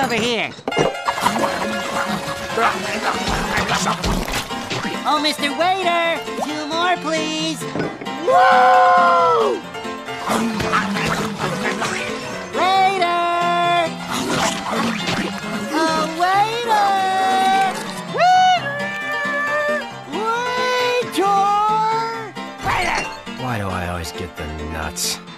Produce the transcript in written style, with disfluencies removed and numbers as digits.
over here. Oh, Mr. Waiter! 2 more, please! Woo! Waiter! Oh, waiter! Waiter! Why do I always get the nuts?